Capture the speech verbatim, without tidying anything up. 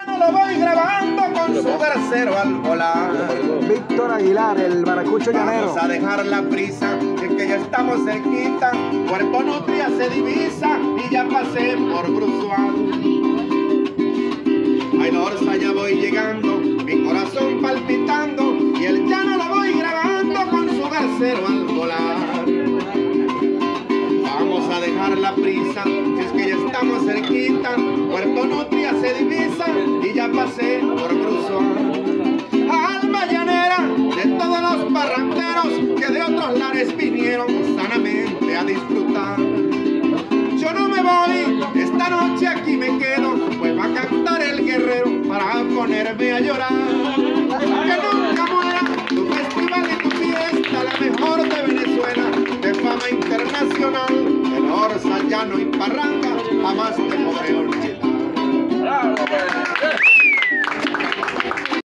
Lo voy grabando con su tercero al volar. Víctor Aguilar, el maracucho llanero. Vamos a dejar la prisa, es que ya estamos cerquita. Puerto Nutria se divisa y ya pasé por Brusual. Ay, Lorza, ya voy llegando, mi corazón palpitando y el llano lo voy grabando con su tercero al volar. Vamos a dejar la prisa, si es que ya estamos cerquita. Puerto Nutria se divisa y ya pasé por Brusual. Alma llanera de todos los parranderos que de otros lares vinieron sanamente a disfrutar. Yo no me voy, esta noche aquí me quedo, pues va a cantar el guerrero para ponerme a llorar. Que nunca muera tu festival y tu fiesta, la mejor de Venezuela, de fama internacional. El Orza, llano y parranda jamás te podré olvidar.